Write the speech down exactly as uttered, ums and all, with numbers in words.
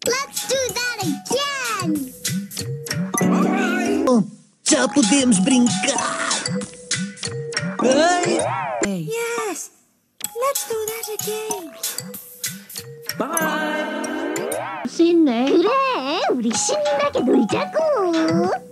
Let's do that again! Oh, já podemos brincar! Ai. Yes! Let's do that again! Bye! しんね。くれ、嬉しいんだけど、いたく